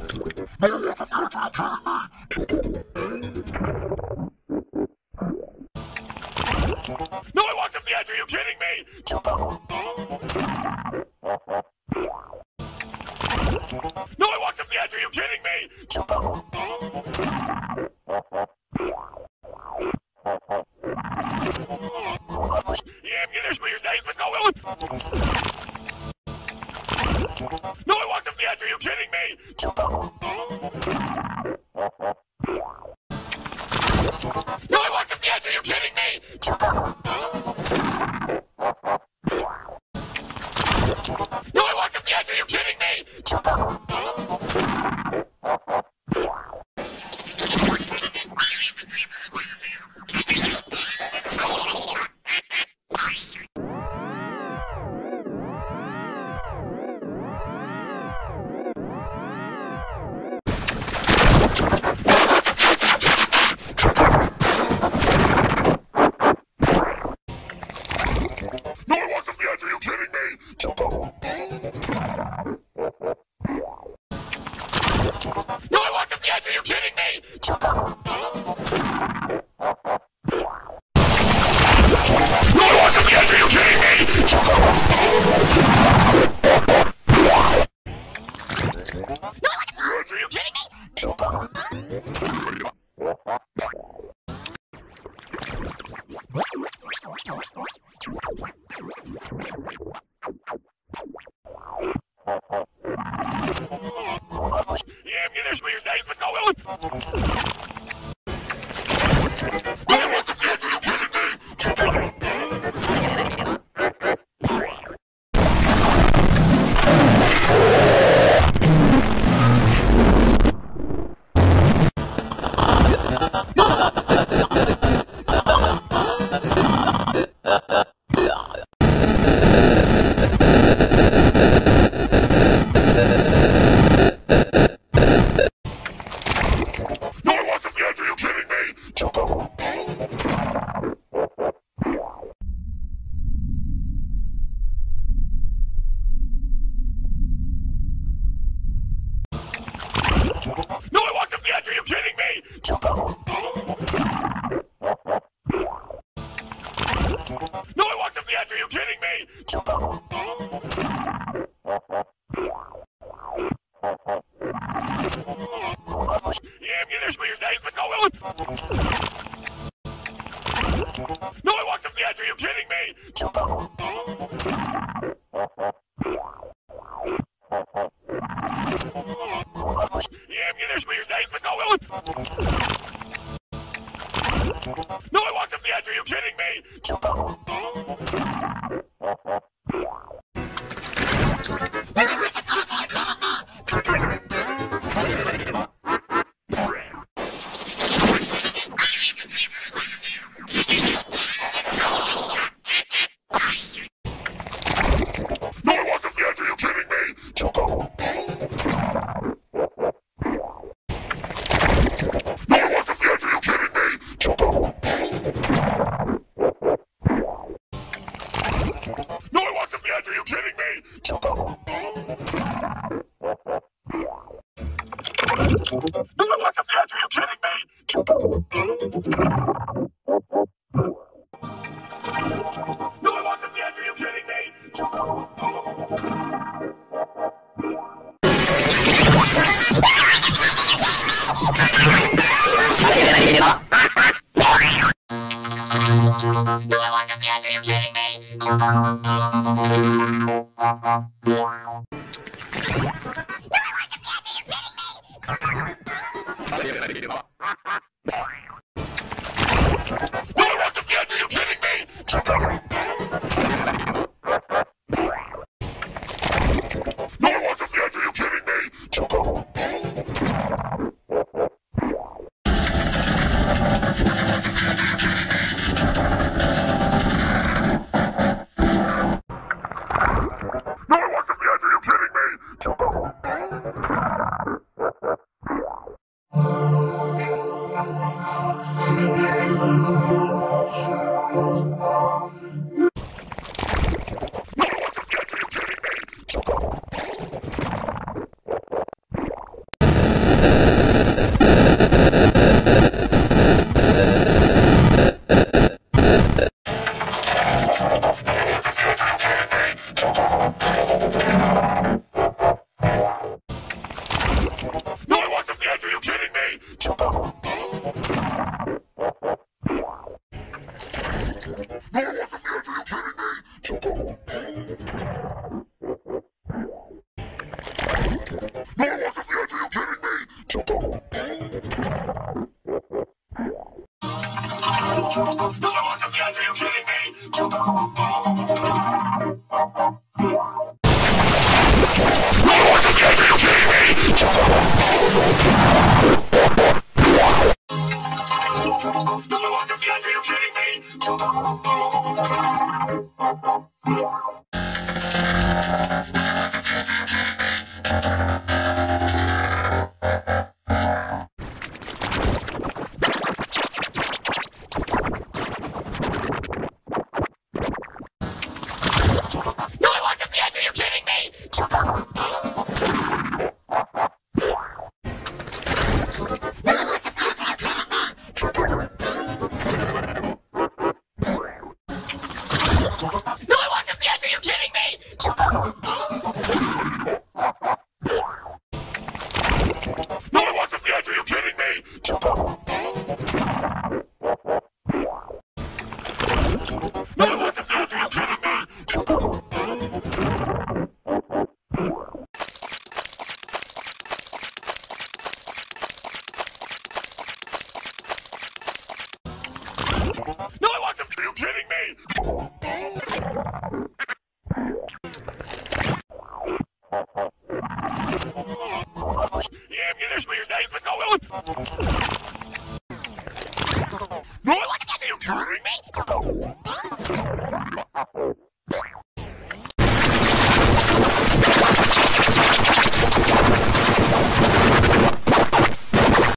No, I walked off the edge. Are you kidding me? No, I walked off the edge. Are you kidding me? Yeah, ammunition, your name, what's going on? No, I walked off the edge. Are you kidding me? No, I walked off the edge. Are you kidding me? No, I walked off the edge. Are you kidding me? No, I walked off the edge. Are you kidding me? No, I walked off the edge. Are you kidding me? No, I walked off the edge. Are you kidding me? Are you kidding me? Yeah, ammunition, your name, what's going on? No, I walked off the edge. Are you kidding me? No, I walked off the edge. Are you kidding me? No, I walked off the edge. Are you kidding me? No, I walked off the edge. Are you kidding me? Yeah, ammunition, your name, what's going on? No, I walked off the edge. Are you kidding me? Yeah, ammunition, your name, what's going on? No, I walked off the edge. Are you kidding me? No, I walked off the edge. Are you kidding me? No, I walked off the edge. Are you kidding me? No, I walked off the edge. Are you kidding me? No, I walked off the edge. Are you kidding me? No, I walked off the edge. Are you kidding me? No, I walked off the edge. Are you kidding me? No, I want the theater, are you kidding me? No, I want the theater, are you kidding me? No, I want the theater, are you kidding me? No, I want the theater, are you kidding me? No, I want the theater, are you kidding me? No, I want the theater, are you kidding me? No, I want the theater, are you kidding me? No, I want the theater, are you kidding me? No, I want the theater, are you kidding me? Yeah, mir ist mir schnell, was going on? No, I want the theater, are you kidding me?